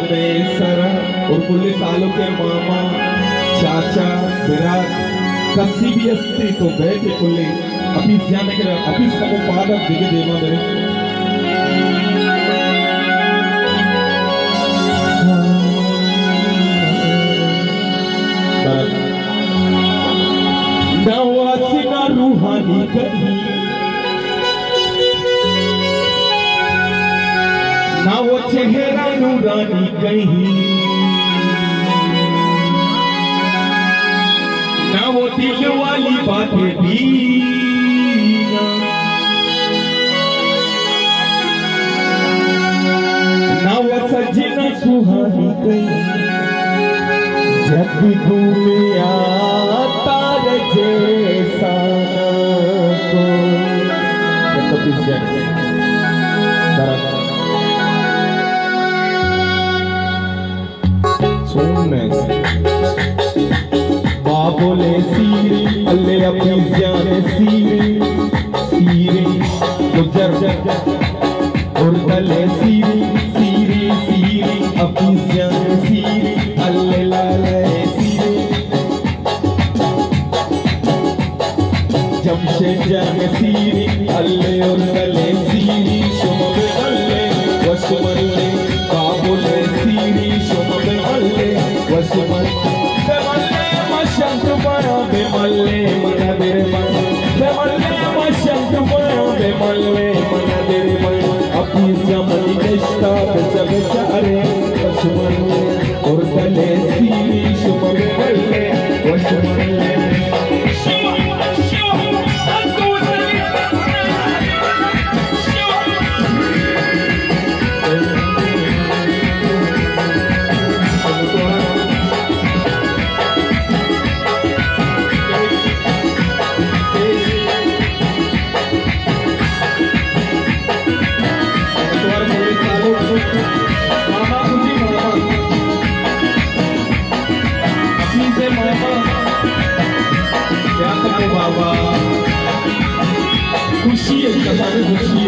में सरा और कुल्ले सालों के मामा चाचा विराट कसी भी अस्त्री तो बैठे कुल्ले अभी जाने के अभी सब पादक दिखे देवा मेरे नवासिना रूहानी कहीं ना वो चेहरा नूरानी कहीं ना वो दिल वाली बातें भी ना वो सजना सुहानी कहीं जब घूमे आता जैसा को बोले सीरी अल्ले अपनी जाने सीरी सीरी गुजर और तले सीरी सीरी सीरी अपनी जाने सीरी अल्ले लाले सीरी जमशेद जाने सीरी अल्ले और तले सीरी शुमब अल्ले वशमल्ले काबुले सीरी शुमब अल्ले वशमल्ले Bemalle mana dere man, bemalle mashank mana bemalle mana dere man. Apni zamani deshta bechab chare, washmalle aur dale siri shuma bemalle, washmalle. बाबा खुशी है कसारे खुशी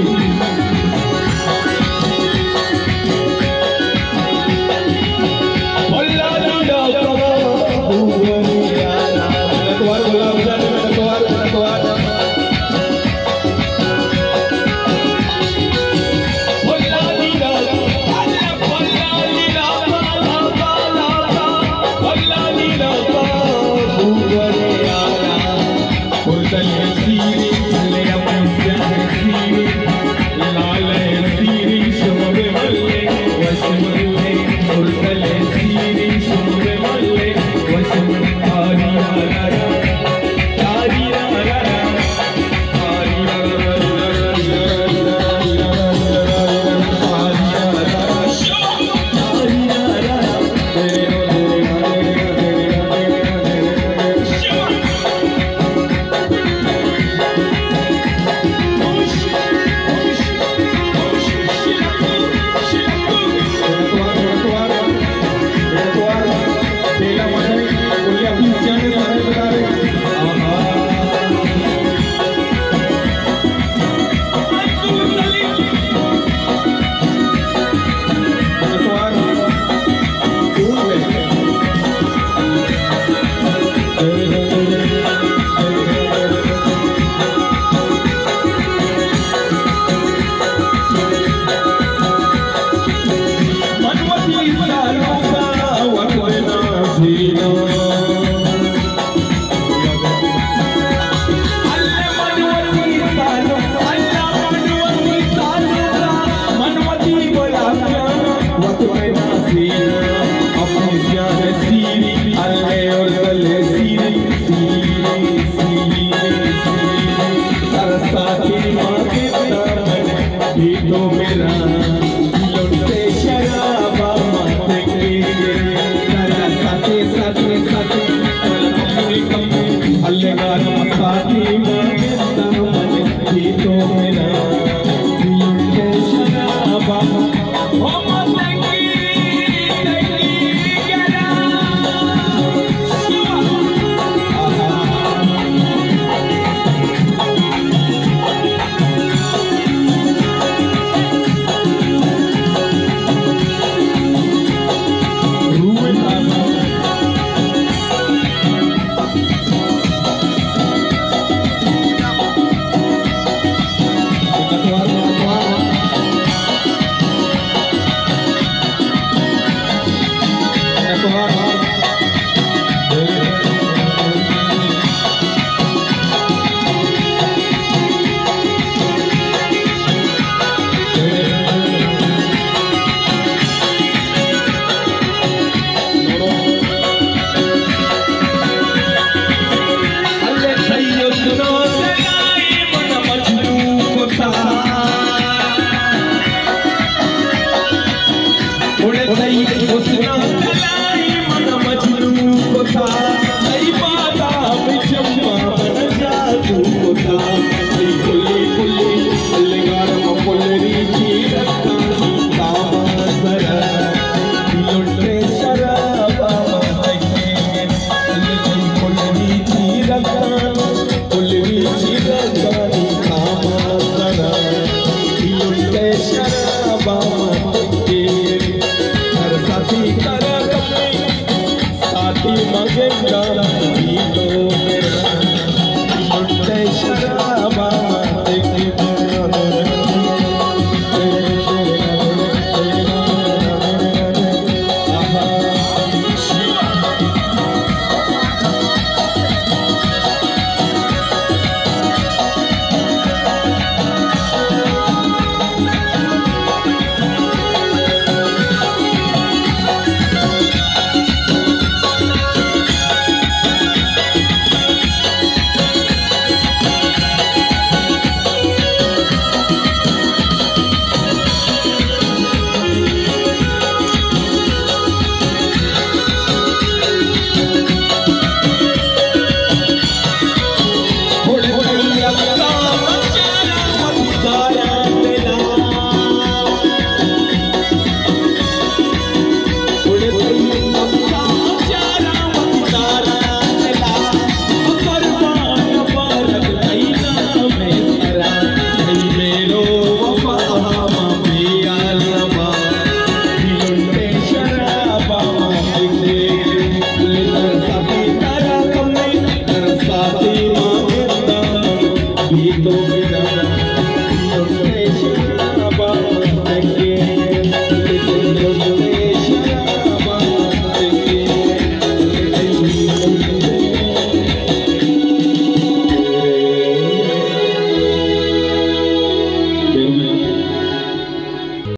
साथी मगे